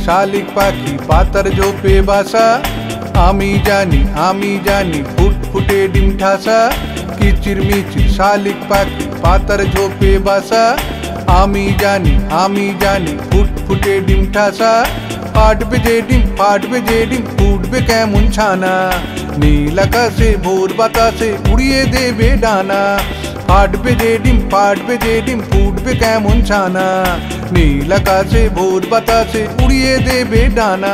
শালিক পাখি পাতার ঝোপে বাসা। আমি জানি ফুটফুটে ডিম ঠাসা। কিচির মিচির শালিক পাখি পাতার ঝোপে বাসা। আমি জানি ফুটফুটে ডিম ঠাসা। ফাটবে যে ডিম ফুটবে কেমন ছানা। নীল আকাশে ভোর বাতাসে উড়িয়ে দেবে ডানা। ফাটবে যে ডিম ফুটবে কেমন ছানা। নীল আকাশে ভোর বাতাসে উড়িয়ে দেবে ডানা।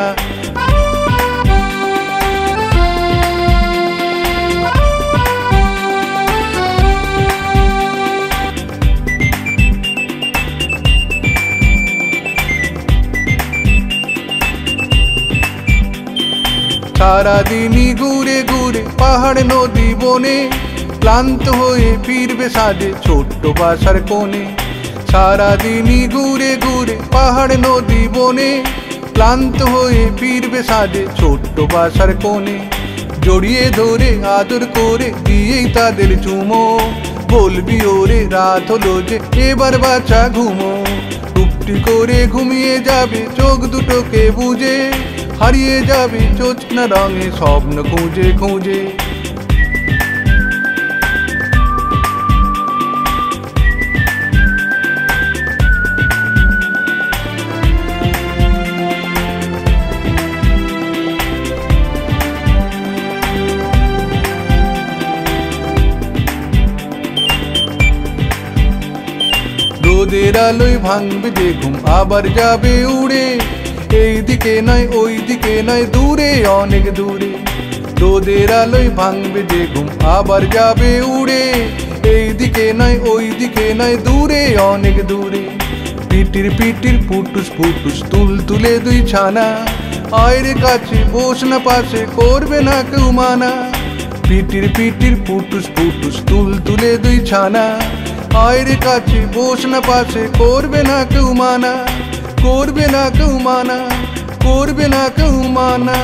সারাদিনই ঘুরে ঘুরে পাহাড় নদী বনে। ক্লান্ত হয়ে ফিরবে সাজে ছোট্ট বাসার কোণে। সারাদিনই ঘুরে ঘুরে পাহাড় নদী বনে। ক্লান্ত হয়ে ফিরবে সাজে ছোট্ট বাসার কোণে। জড়িয়ে ধরে আদর করে দিয়েই তাদের চুমো। বলবি ওরে রাত হলো যে এবার বাচ্চা ঘুমো। টুপটি করে ঘুমিয়ে যাবে চোখ দুটোকে বুঝে। হারিয়ে যাবে জ্যোৎস্না রঙে স্বপ্ন খুঁজে খুঁজে। রোদের আলোয় ভাঙবে যে ঘুম আবার যাবে উড়ে। এইদিকে নয় ওইদিকে নয় দূরে অনেক দূরে। রোদের আলোয় ভাঙবে যে ঘুম আবার যাবে উড়ে। এইদিকে নয় ওইদিকে নয় দূরে অনেক দূরে। পিটির পিটির ফুটুস ফুটুস তুলে দুই ছানা। আয়রে কাছে বস না পাশে করবে না কেউ মানা। পিটির পিটির ফুটুস ফুটুস তুলে দুই ছানা। আয়রে কাছে বস না পাশে করবে না কেউ মানা। করবে না কেউ মানা, করবে না কেউ মানা।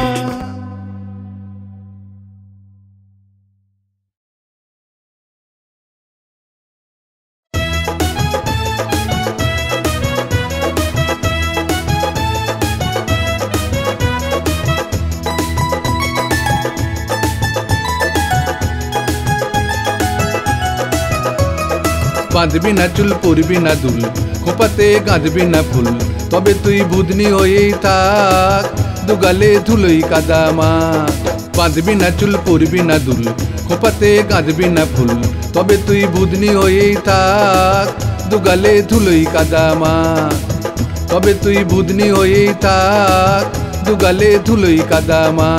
বাঁধবি না চুল পরবি না দুল খোপাতে গাঁধবি না ফুল। তবে তুই বুদনি হয়েই থাক দুগালে ধুলোই কাদামা। বাঁধবি না চুল পরবি না দুল খোপাতে গাঁধবি না ফুল। তবে তুই বুদনি হয়েই থাক দুগালে ধুলোই কাদামা। তবে তুই বুদনি হয়েই থাক দুগালে ধুলোই কাদামা।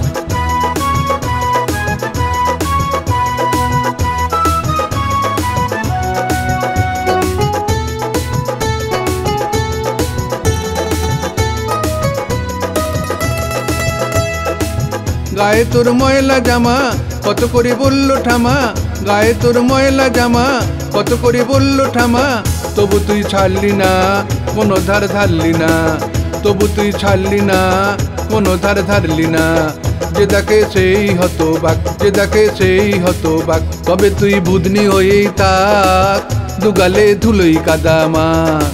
গায়ে তোর ময়লা জামা কত করে বললো ঠামা। গায়ে তোর ময়লা জামা কত করে বললো ঠামা। তবু তুই ছাড়লি না কোনো ধার ধারলি না। তবু তুই ছাড়লি না কোনো ধার ধারলি না। যে দেখে সেই হতবাক, যে দেখে সেই হতবাক। তবে তুই বুদনি হয়েই থাক দুগালে ধুলোই কাদামা।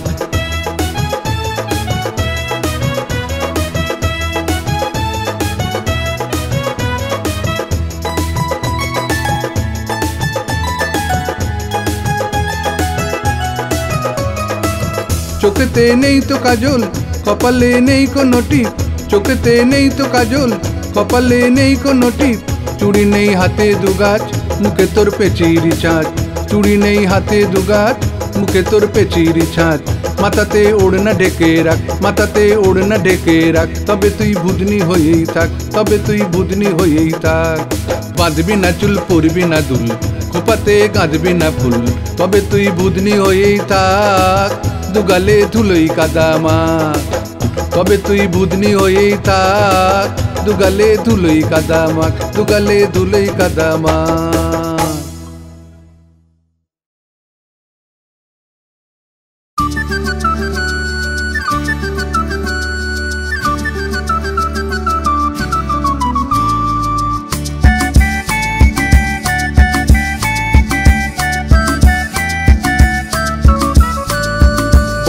চোখেতে নেই তো কাজল কপালে নেই কোনো টিপ। চোখেতে নেই তো কাজল কপালে নেই কোনো টিপ। চুড়ি নেই হাতে দুগাছ মুখে তোর পেচিরি ছাঁচ। চুড়ি নেই হাতে দুগাছ মুখে তোর পেচিরি ছাঁচ। মাথাতে ওড়না ঢেকে রাখ, মাথাতে ওড়না ঢেকে রাখ। তবে তুই বুদনি হয়েই থাক, তবে তুই বুদনি হয়েই থাক। বাঁধবি না চুল পরবি না দুল খোপাতে গাঁধবি না ফুল। তবে তুই বুদনি হয়েই থাক দুগালে ধুলোই কাদামা। তবে তুই বুদনি হয়েই থাক দুগালে ধুলোই কাদামা। দুগালে ধুলোই কাদামা।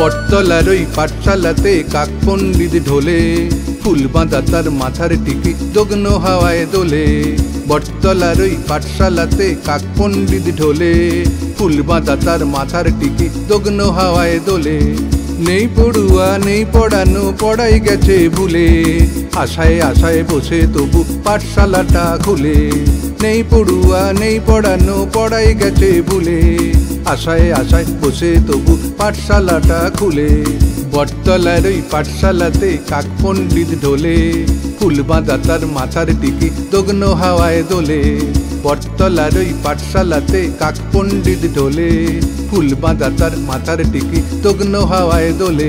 বটতলার ওই পাঠশালাতে কাক পণ্ডিত ঢোলে, ফুল বাঁধা তার মাথার টিকি দগ্ন হাওয়ায় দোলে। বটতলার ওই পাঠশালাতে কাক পণ্ডিত ঢোলে, ফুল বাঁধা তার মাথার টিকি দগ্ন হাওয়ায় দোলে। নেই পড়ুয়া নেই পড়ানো, পড়াই গেছে ভুলে, আশায় আশায় বসে তবু পাঠশালাটা খুলে। নেই পড়ুয়া নেই পড়ানো, পড়াই গেছে ভুলে, আশায় আশায় বসে তবু পাঠশালাটা খুলে। বটতলার ওই পাঠশালাতে কাক পণ্ডিত ঢোলে, ফুল বাঁধা তার মাথার টিকি দগ্ন হাওয়ায় দোলে। বটতলার ওই পাঠশালাতে কাক পণ্ডিত ঢোলে, ফুল বাঁধা তার মাথার টিকি দগ্ন হাওয়ায় দোলে।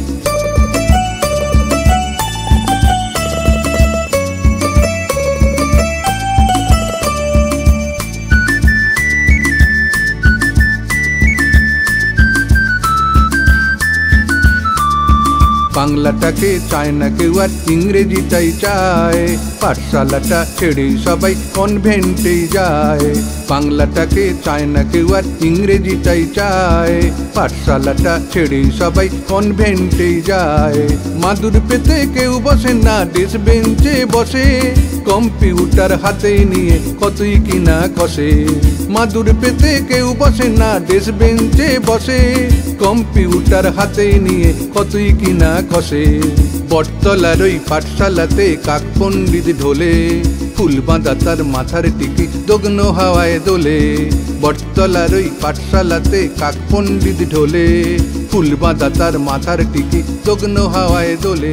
বাংলাটাকে চায় না কেউ আর ইংরেজিটাই চায়, পাঠশালাটা ছেড়ে সবাই কনভেন্টেই যায়। বাংলাটাকে চায় না কেউ আর ইংরেজিটাই চায়, পাঠশালাটা ছেড়ে সবাই কনভেন্টেই যায়। মাদুর পেতে কেউ বসে না, ডেস্ক বেঞ্চে বসে, কম্পিউটার হাতে নিয়ে কতই কিনা কষে। মাদুর পেতে কেউ বসে না, ডেস্ক বেঞ্চে বসে, কম্পিউটার হাতে নিয়ে কতই কিনা কষে। বটতলার ওই পাঠশালাতে কাক পণ্ডিত ঢোলে, ফুল বাঁধা তার মাথার টিকি দগ্ন হাওয়ায় দোলে। বটতলার ওই পাঠশালাতে কাক পণ্ডিত ঢোলে, ফুল বাঁধা তার মাথার টিকি দগ্ন হাওয়ায় দোলে।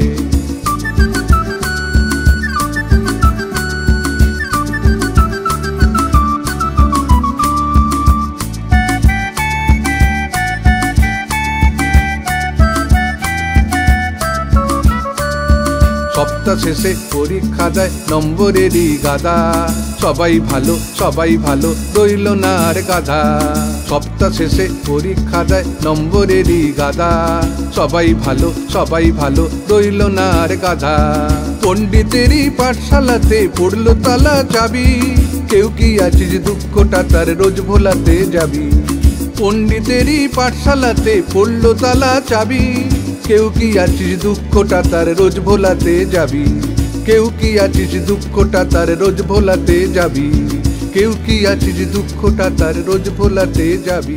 সপ্তাহ শেষে পরীক্ষা দেয় নম্বরেরই গাদা, সবাই ভালো সবাই ভালো রইল না আর গাধা। সপ্তাহ শেষে পরীক্ষা দেয় নম্বরেরই গাদা, সবাই ভালো সবাই ভালো রইল না আর গাধা। পণ্ডিতেরই পাঠশালাতে পড়লো তালা চাবি, কেউ কি আছিস দুঃখটা তার রোজ ভোলাতে যাবি। পণ্ডিতেরই পাঠশালাতে পড়লো তালা চাবি, কেউ কি আছিস দুঃখটা তার রোজ ভোলাতে যাবি। কেউ কি আছিস দুঃখটা তার রোজ ভোলাতে যাবি। কেউ কি আছিস দুঃখটা তার রোজ ভোলাতে যাবি।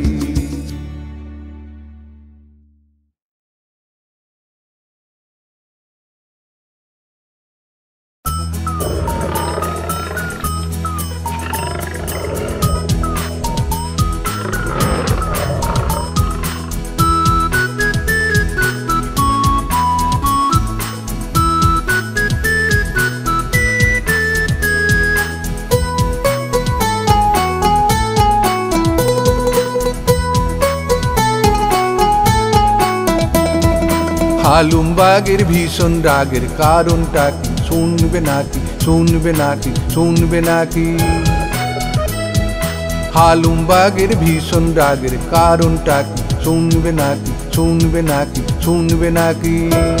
হালুমবাগের ভীষণ রাগের কারণটা কি শুনবে নাকি, শুনবে নাকি, শুনবে নাকি। হালুমবাগের ভীষণ রাগের কারণটা কি শুনবে নাকি, শুনবে নাকি, শুনবে নাকি।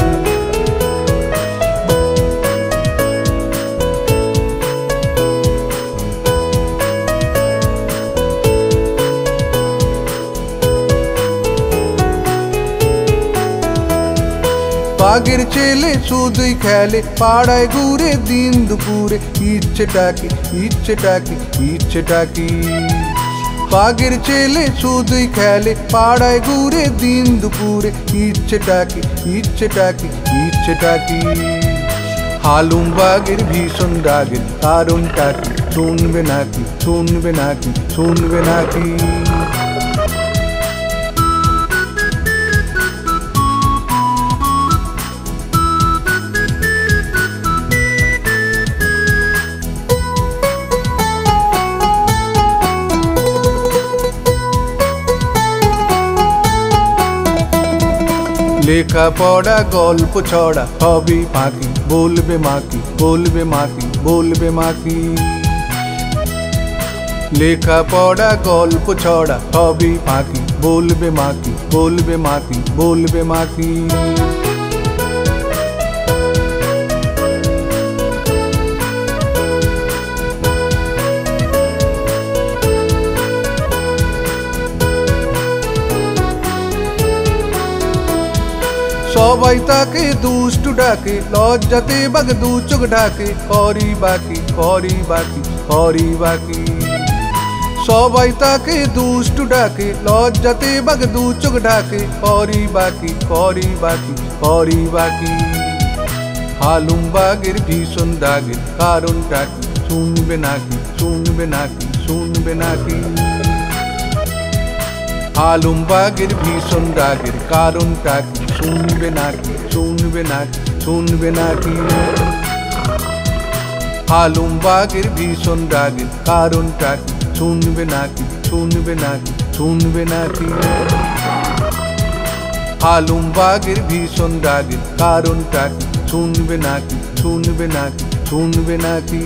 বাগের ছেলে শুধুই খেলে পাড়ায় ঘুরে দিন দুপুরে, ইচ্ছেটা কি, ইচ্ছেটা কি, ইচ্ছেটা কি। বাগের ছেলে শুধুই খেলে পাড়ায় ঘুরে দিন দুপুরে, ইচ্ছেটা কি, ইচ্ছেটা কি, ইচ্ছেটা কি। হালুমবাগের ভীষণ রাগের কারণটা কি শুনবে নাকি, শুনবে নাকি, শুনবে নাকি। লেখাপড়া গল্প ছড়া হবি ফাঁকি, বলবে মাকি, বলবে মাকি, বলবে মাকি। লেখাপড়া গল্প ছড়া হবি ফাঁকি, বলবে মাকি, বলবে মাকি, বলবে মাকি। সবাই তাকে দুষ্টু ডাকে, লজ্জাতে বাঘ দু চোখ ঢাকে, খড়ি বাকি খড়ি বাকি খড়ি বাকি। সবাই তাকে দুষ্টু ডাকে, লজ্জাতে বাঘ দু চোখ ঢাকে, খড়ি বাকি খড়ি বাকি খড়ি বাকি। হালুম বাঘের ভীষণ দাগের কারণটা কি, শুনবে নাকি শুনবে নাকি শুনবে নাকি। হালুম বাঘের ভীষণ রাগের কারণটা কি, শুনবে নাকি শুনবে নাকি শুনবে নাকি। হালুম বাঘের ভীষণ রাগের কারণটা কি, শুনবে নাকি শুনবে নাকি শুনবে নাকি। হালুম বাঘের ভীষণ রাগের কারণটা কি, শুনবে নাকি শুনবে নাকি শুনবে নাকি।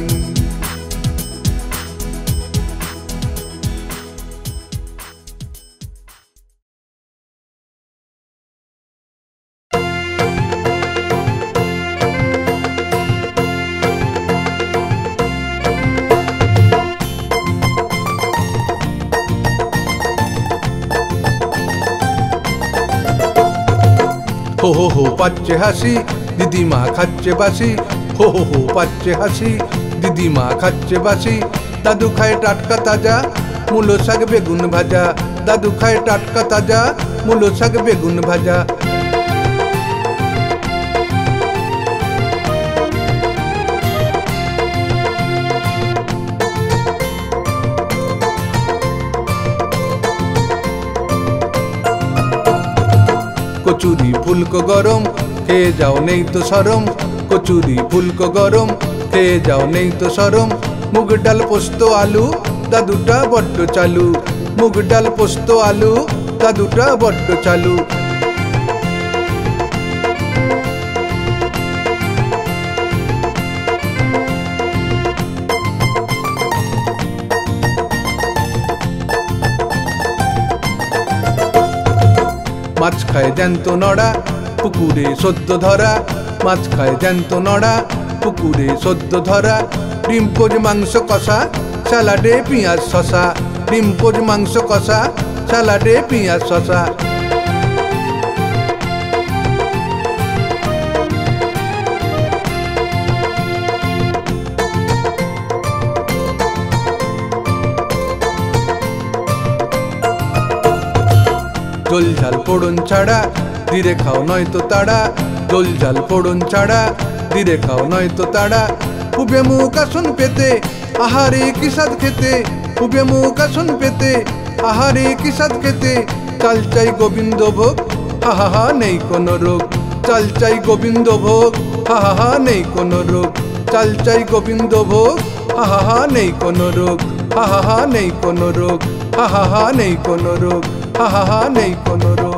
হো পাচ্ছে হাসি, দিদিমা খাচ্ছে বাসি, হো পাচ্ছে হাসি, দিদিমা খাচ্ছে বাসি। দাদু খায় টাটকা তাজা মূলো শাক বেগুন ভাজা, দাদু খায় টাটকা তাজা মূলো শাক বেগুন ভাজা। কচুরি ফুলকো গরম খেয়ে যাও নেই তো শরম, কচুরি ফুলকো গরম খেয়ে যাও নেই তো শরম। মুগ ডাল পোস্ত আলু দাদুটা বড্ড চালু, মুগ ডাল পোস্ত আলু দাদুটা বড্ড চালু। মাছ খায় জ্যান্ত নড়া পুকুরে সদ্য ধরা, মাছ খায় জ্যান্ত নড়া পুকুরে সদ্য ধরা। ডিম পোজ মাংস কষা স্যালাডে পেঁয়াজ শশা, ডিম পোজ মাংস কষা স্যালাডে পেঁয়াজ শশা। জল ঝাল পোড়ন ছাড়া ধীরে খাও নয়তো তাড়া, জল ঝাল পোড়ন ছাড়া ধীরে খাও নয়তো তাড়া। পুবে মুখ আসন পেতে আহারে কি স্বাদ খেতে, পুবে মুখ আসন পেতে আহারে কি স্বাদ খেতে। চাল চাই গোবিন্দ ভোগ হা হা হা নেই কোনো রোগ, চাল চাই গোবিন্দ ভোগ হা হা হা নেই কোনো রোগ। চাল চাই গোবিন্দ ভোগ হা হা হা নেই কোনো রোগ, হা হা হা নেই কোনো রোগ, হা হা হা নেই কোনো রোগ, হা হা হা নেই কোনো রোগ।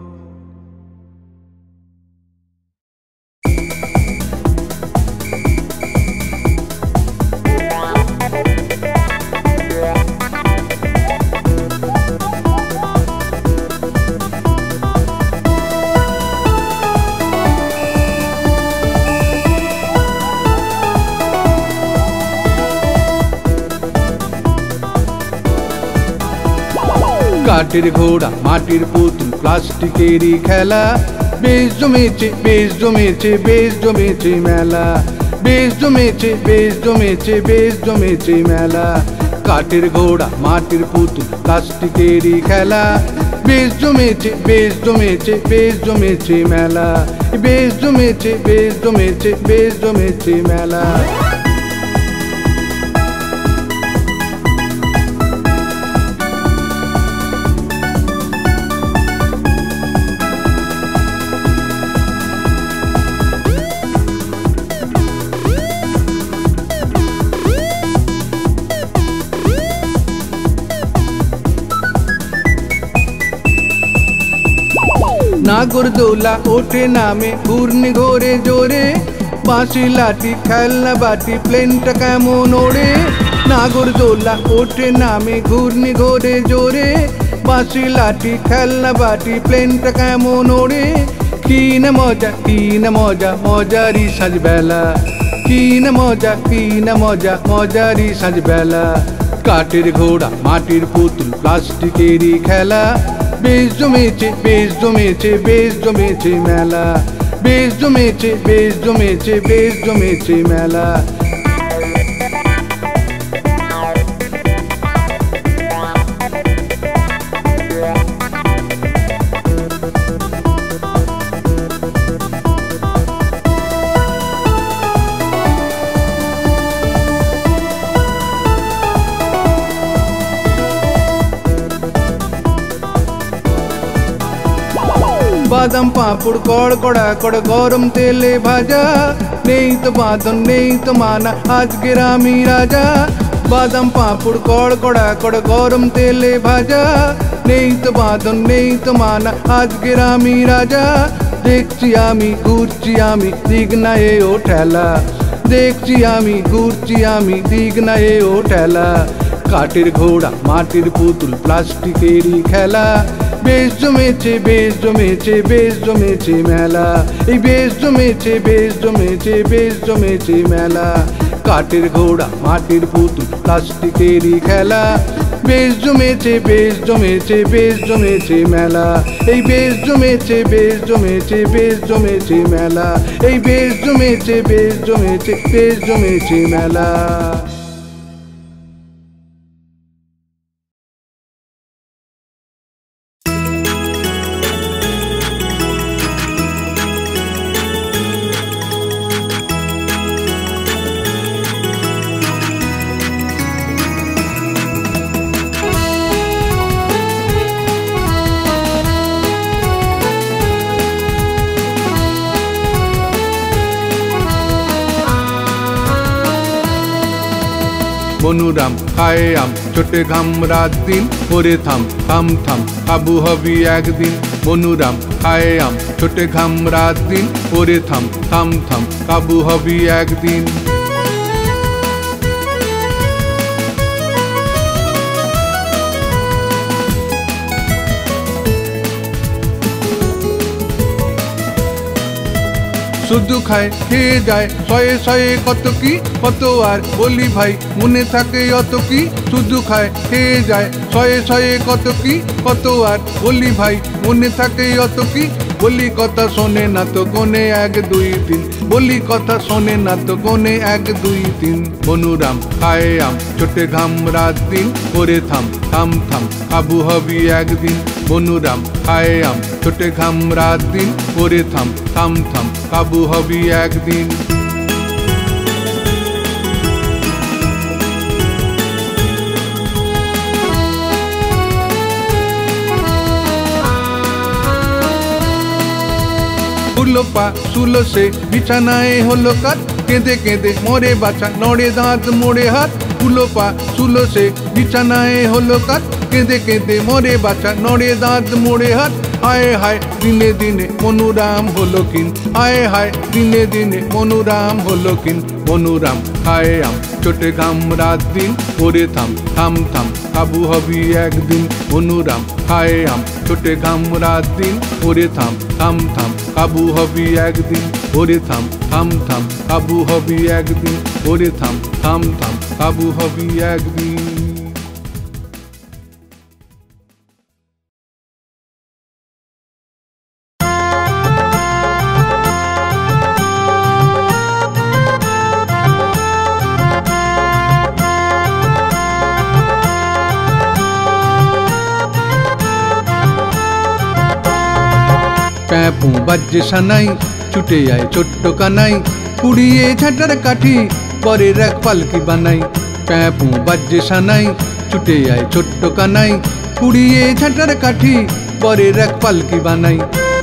কাঠের ঘোড়া মাটির পুতুল প্লাস্টিকেরই খেলা, বেশ জমেছে বেশ জমেছে বেশ জমেছে মেলা, বেশ জমেছে বেশ জমেছে বেশ জমেছে মেলা। কাঠের ঘোড়া মাটির পুতুল প্লাস্টিকেরই খেলা, বেশ জমেছে বেশ জমেছে বেশ জমেছে মেলা, বেশ জমেছে বেশ জমেছে বেশ জমেছে মেলা। নাগরদোলা ওঠে নামে ঘূর্ণি ঘোরে জোরে, বাঁশি লাঠি খেলনা বাটি প্লেনটা কেমন ওড়ে। নাগরদোলা ওঠে নামে ঘূর্ণি ঘোরে জোরে, বাঁশি লাঠি খেলনা বাটি প্লেনটা কেমন ওড়ে। কি না মজা কি না মজা মজারি সাজবেলা, কি না মজা কি না মজা মজারি সাজবেলা। কাঠের ঘোড়া মাটির পুতুল প্লাস্টিকেরই খেলা, বেশ জমেছে বেশ জমেছে বেশ জমেছে মেলা, বেশ জমেছে মেলা। বাদাম পাঁপড় কড়কড়া কড় গরম তেলে ভাজা, নেই তো বাঁধন নেই তো মানা আজকের আমি রাজা। বাদাম পাঁপড় কড়কড়া কড় গরম তেলে ভাজা, নেই তো বাঁধন নেই তো মানা আজকের আমি রাজা। দেখছি আমি ঘুরছি আমি দিক না ও ঠেলা, দেখছি আমি ঘুরছি আমি দিক না ও ঠেলা। কাঠের ঘোড়া মাটির পুতুল প্লাস্টিকেরই খেলা, বেশ জমেছে মেলা। এই বেশ জমেছে মেলা। কাঠের ঘোড়া মাটির পুতুল প্লাস্টিকেরই খেলা, বেশ জমেছে মেলা। এই বেশ জমেছে মেলা। এই বেশ জমেছে মেলা। বনুরাম খায়ে আম ছোটে ঘাম রাত দিন, ওরে থাম থাম থাম কাবু হবি একদিন। বনুরাম খায়ে আম ছোটে ঘাম রাত দিন, ওরে থাম থাম থাম কাবু হবি একদিন। শুধু খায় খেয়ে যায় শয়ে শয়ে কত কি, কত আর বলি ভাই মনে থাকে অত কি। শুধু খায় খেয়ে যায় শয়ে শয়ে কত কি, কত আর বলি ভাই মনে থাকে অত কি। বলি কথা শোনে না তো কোনে 1 2 3, বলি কথা শোনে না তো কোনে 1 2 3। বনুরাম খায়ে আম ছোটে ঘাম রাত দিন, ওরে থাম থাম থাম কাবু হবি একদিন। বনুরাম খায়ে আম ছোটে ঘাম রাত দিন, ওরে থাম থাম থাম কাবু হবি একদিন। ফুলো পা সুলো সে বিছানায় হলো কাত, কেঁদে কেঁদে মরে বাছা নড়ে দাঁত মোড়ে হাত। ফুলো পা সুলো সে বিছানায় হলো কাত, কেঁদে কেঁদে মরে বাছা নড়ে দাঁত মোড়ে হাত। হায় হায় দিনে দিনে মনুরাম হলো কিন, হায় হায় দিনে দিনে মনুরাম হলো কিন। বনুরাম খায়ে আম ছোটে ঘাম রাত দিন, ওরে থাম থাম থাম কাবু হবি একদিন। বনুরাম খায়ে আম ছোটে ঘাম রাত দিন, ওরে থাম থাম থাম কাবু হবি একদিন। ওরে থাম থাম থাম কাবু হবি একদিন। ওরে থাম থাম থাম কাবু হবি একদিন। প্যাপু বাজ্যে সানাই ছুটে আয় ছোট্ট কানাই, কুড়িয়ে ঝাঁটার কাঠি পরের এক পালকি বানাই। প্যাপু বাজ্যে সানাই ছুটে আয় ছোট্ট কানাই, কুড়িয়ে ঝাঁটার কাঠি পরের এক পালকি বানাই।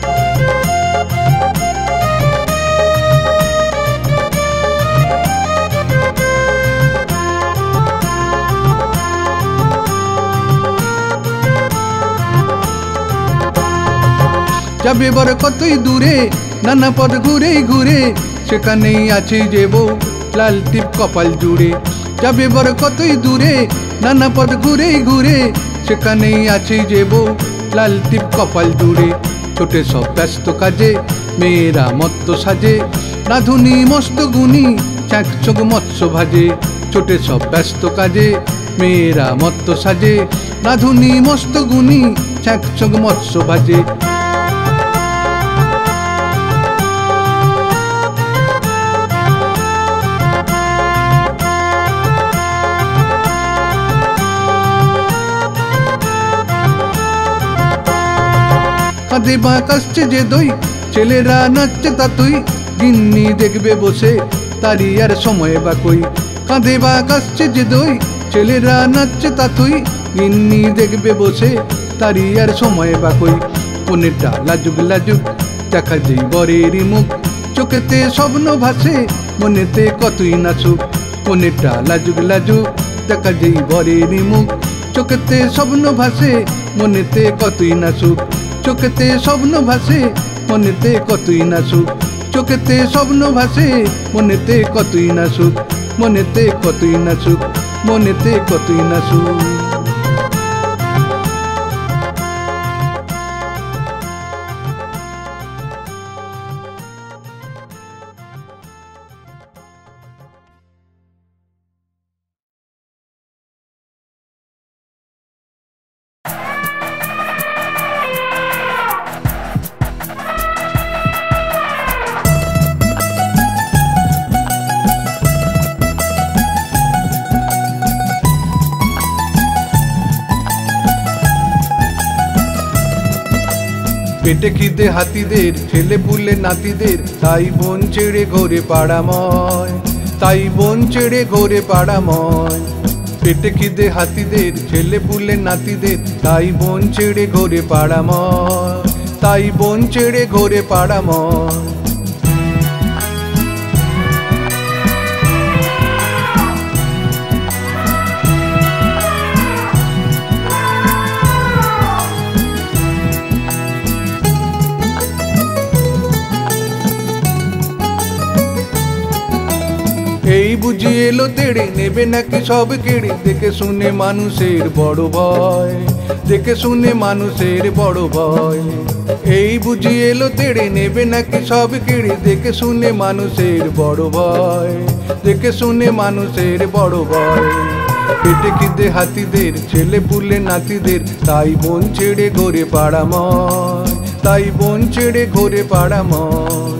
যাবে বড় কতই দূরে নানা পথ ঘুরে ঘুরে, সেখানেই আছে যে বউ লাল টিপ কপাল জুড়ে। যাবে বড় কতই দূরে নানা পথ ঘুরে ঘুরে, সেখানেই আছে যে বউ লাল টিপ কপাল জুড়ে। ছোটে সব ব্যস্ত কাজে মেয়েরা মত্ত সাজে, রাধুনি মস্ত গুণী চাকচক মৎস্য ভাজে। ছোটে সব ব্যস্ত কাজে মেয়েরা মত্ত সাজে, রাধুনি মস্ত গুণী কাঁধে বাঁক আসছে যে দই, ছেলেরা নাচছে তা তুই, গিন্নি দেখবে বসে তারি আর সময় বা কই। কাঁধে বাঁক আসছে যে দই, ছেলেরা নাচছে তা তুই, গিন্নি দেখবে বসে তারি আর সময় বা কই। কোনেটা লাজুক লাজুক দেখা যেই বরের মুখ, চোখেতে স্বপ্ন ভাসে মনেতে কতই না সুখ। কোনেটা লাজুক লাজুক দেখা যেই বরের মুখ, চোখেতে স্বপ্ন ভাসে মনেতে কতই না সুখ। চোখেতে স্বপ্ন ভাসে মনেতে কতই না সুখ। চোখেতে স্বপ্ন ভাসে মনেতে কতই না সুখ। মনেতে কতই না সুখ। মনেতে কতই না সুখ। পেটে খিদে হাতিদের, ছেলে পুলে নাতিদের, তাই বোন ছেড়ে ঘোরে পাড়াময়। তাই বোন ছেড়ে ঘোরে পাড়াময়। পেটে খিদে হাতিদের, ছেলে পুলে নাতিদের, তাই বোন ছেড়ে ঘোরে পাড়াময়। তাই বোন ছেড়ে ঘোরে পাড়াময়। এই বুঝি এলো তেড়ে, নেবে নাকি সব কেড়ে, দেখে শুনে মানুষের বড় ভয়। দেখে শুনে মানুষের বড় ভয়। এই বুঝি এলো তেড়ে, নেবে নাকি সব কেড়ে, দেখে শুনে মানুষের বড় ভয়। দেখে শুনে মানুষের বড় ভয়। পেটে খিদে হাতিদের, ছেলে পুলে নাতিদের, তাই বোন ছেড়ে ঘোরে পাড়াময়। তাই বোন ছেড়ে ঘোরে পাড়াময়।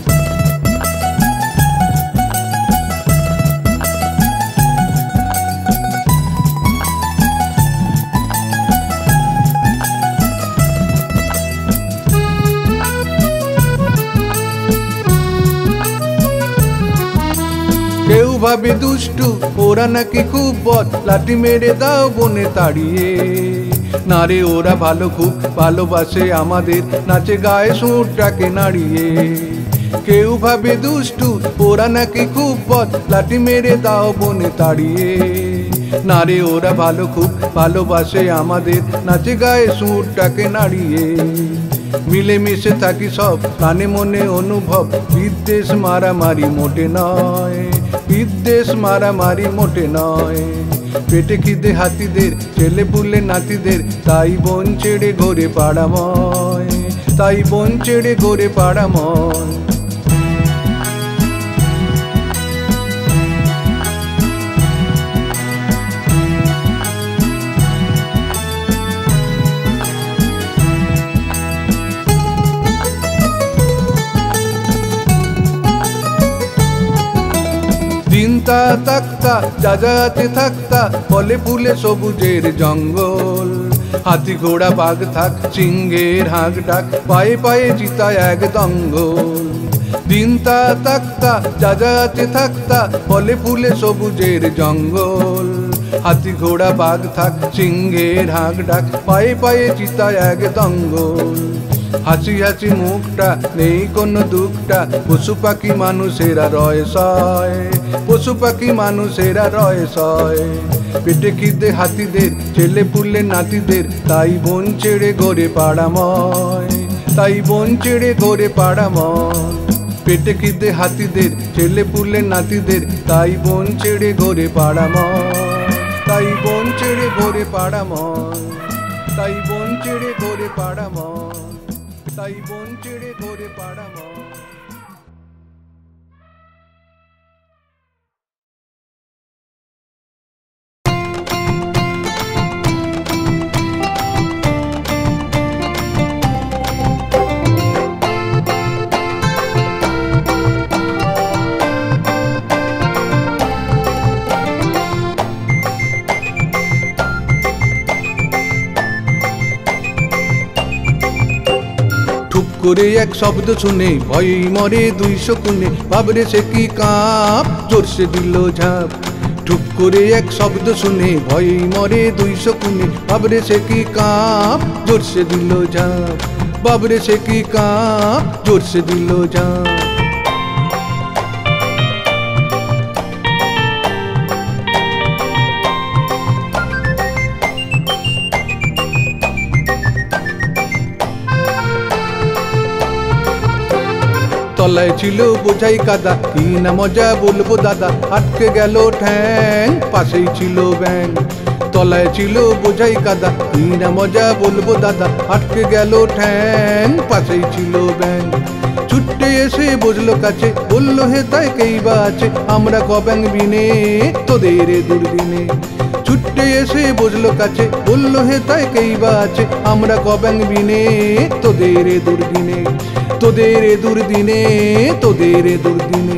কেউ ভাবে দুষ্টু, ওরা নাকি খুব বদ, লাঠি মেরে দাও বনে তাড়িয়ে। না রে ওরা ভালো, খুব ভালোবাসে আমাদের, নাচে গায়ে সুরটাকে নাড়িয়ে। কেউ ভাবে দুষ্টু, ওরা নাকি খুব বদ, লাঠি মেরে দাও বনে তাড়িয়ে। না রে ওরা ভালো, খুব ভালোবাসে আমাদের, নাচে গায়ে সুরটাকে নাড়িয়ে। মিলেমিশে থাকি সব, প্রাণে মনে অনুভব, বিদ্বেষ মারামারি মোটে নয়। বিদ্বেষ মারামারি মোটে নয়। পেটে খিদে হাতিদের, ছেলে পুলে নাতিদের, তাই বোন ছেড়ে ঘোরে পাড়াময়। তাই বোন ছেড়ে ঘোরে পাড়াময়। দিনটা তাকতা যাজাতে থাকতা, ফলে ফুলে সবুজের জঙ্গল। হাতি ঘোড়া বাঘ থাক, সিংহের হাঁক ডাক, পায়ে পায়ে চিতা এক দঙ্গল। দিনটা তাকতা যাজাতে থাকতা, ফলে ফুলে সবুজের জঙ্গল। হাতি ঘোড়া বাঘ থাক, সিংহের হাঁক ডাক, পায়ে পায়ে চিতা এক দঙ্গল। হাসি হাসি মুখটা, নেই কোনো দুঃখটা, পশু পাখি মানুষেরা রয় সয়। পশু পাখি মানুষেরা রয় সয়। পেটে খিদে হাতিদের, ছেলে পুলে নাতিদের, তাই বোন ছেড়ে ঘোরে পাড়াময়। তাই বোন ছেড়ে ঘোরে পাড়াময়। পেটে খিদে হাতিদের, ছেলে পুলে নাতিদের, তাই বোন ছেড়ে ঘোরে পাড়াময়। তাই বোন ছেড়ে ঘোরে পাড়াময়। তাই বোন ছেড়ে ঘোরে পাড়াময়। তাই বোন ছেড়ে ঘোরে পাড়াময়। করে এক শব্দ শুনে ভয়েই মরে 200 খুনে, বাবরে সে কি কাঁপ জোরসে দিল ঝাঁপ। ঠুক করে এক শব্দ শুনে ভয়েই মরে 200 খুনে, বাবরে সে কি কাঁপ জোরসে দিল ঝাঁপ। বাবরে সে কি কাঁপ জোরসে দিল ঝাঁপ। তলায় ছিল বোঝাই কাদা, কি না মজা বলবো দাদা, আটকে গেল ঠ্যাং পাশেই ছিল ব্যাং। তলায় ছিল বোঝাই কাদা, কি না মজা বলবো দাদা, আটকে গেল ঠ্যাং পাশেই ছিল ব্যাং। ছুটে এসে বসলো কাছে, বললো হে তাই কেই বা আছে, আমরা কব্যাং বিনে তোদের দুর্দিনে। ছুটে এসে বসলো কাছে, বললো হে তাই কেই বা আছে, আমরা কব্যাং বিনে তোদের দুর্দিনে। তোদের দুর্দিনে, তোদের দুর্দিনে।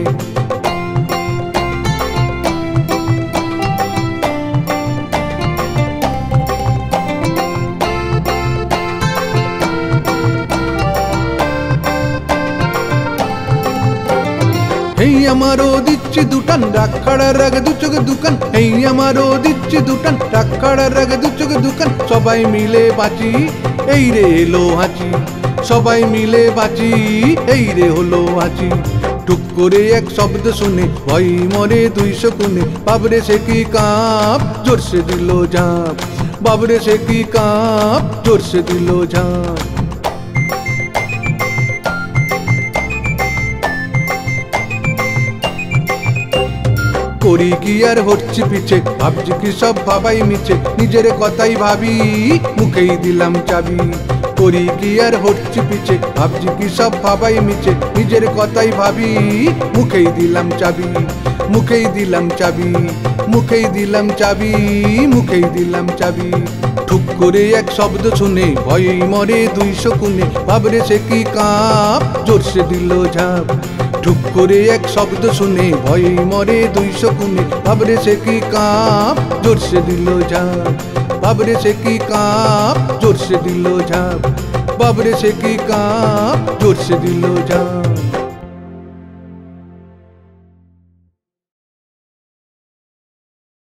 এই আমারও দিচ্ছি দুটান, রাখাড়ার আগে 2 চোখে দুকান। এই আমারও দিচ্ছি দুটান, রাখাড়ার আগে 2 চোখে দুকান। সবাই মিলে বাঁচি, এই রে এলো হাঁচি। সবাই মিলে বাঁচি, এই রে হলো হাঁচি। টুক করে এক শব্দ শুনে ভয় মরে 200 খুনে, বাবরে সে কি কাঁপ জোরসে দিল ঝাঁপ। বাবরে সে কি কাঁপ জোরসে দিল ঝাঁপ। করি কি আর হচ্ছি পিছে, ভাবছি কি সব ভাবাই মিছে, নিজের কথাই ভাবি মুখেই দিলাম চাবি। করি কি আর হচ্ছি পিছে, ভাবছি কি সব ভাবাই মিছে, নিজের কথাই ভাবি মুখেই দিলাম চাবি। মুখেই দিলাম চাবি, মুখেই দিলাম চাবি, মুখেই দিলাম চাবি। ঠুক করে এক শব্দ শুনে ভয়েই মরে 200 খুনে, বাবরে সে কি কাঁপ জোরসে দিল ঝাঁপ। ঠুক করে এক শব্দ শুনে ভয়েই মরে 200 খুনে, বাবরে সে কি কাঁপ জোরসে দিল ঝাঁপ। বাবরে সে কি কাঁপ জোরসে দিল ঝাঁপ। বাবরে সে কি কাঁপ জোরসে দিল ঝাঁপ।